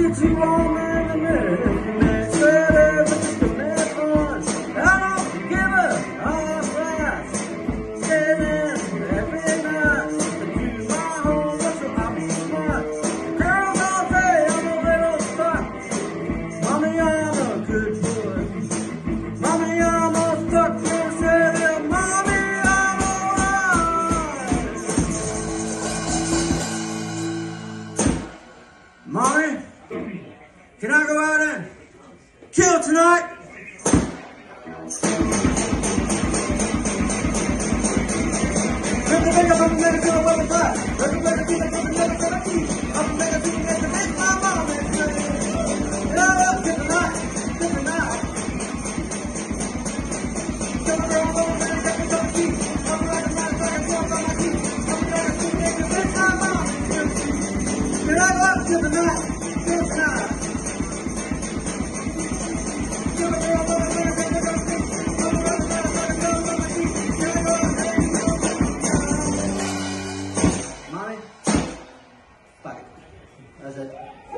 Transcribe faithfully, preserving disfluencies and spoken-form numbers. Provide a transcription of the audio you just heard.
get you on in the minute. Sweater, but just a minute fun. I don't give a all flies. Sailing every night. To my home, that's where I'll be smart. Girls all say I'm a little spot. Mommy, I'm a good boy. Mommy, I'm all stuck in a sailor. Mommy, I'm alright. Mommy, can I go out and kill tonight? Mommy, fuck it. That's it.